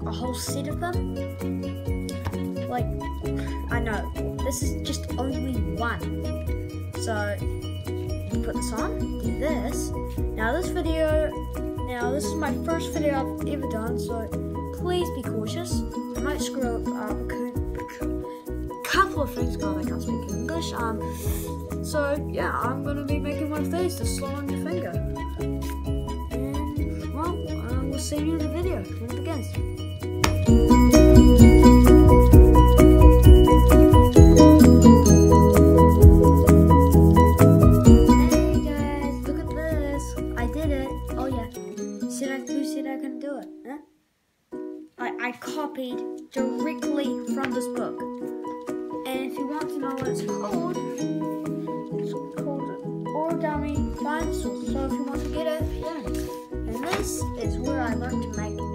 a whole set of them. Like, I know, this is just only one. So, you put this on, do this. Now this is my first video I've ever done, so please be cautious. I might screw up a couple of things, God, I can't speak English. So yeah, I'm gonna be making one of these to slow on your finger. And, well, we'll see you in the video when it begins. Who said I can do it? Huh? I copied directly from this book. And if you want to know what it's called Origami Dinosaur. So if you want to get it, yeah. And this is where I learned to make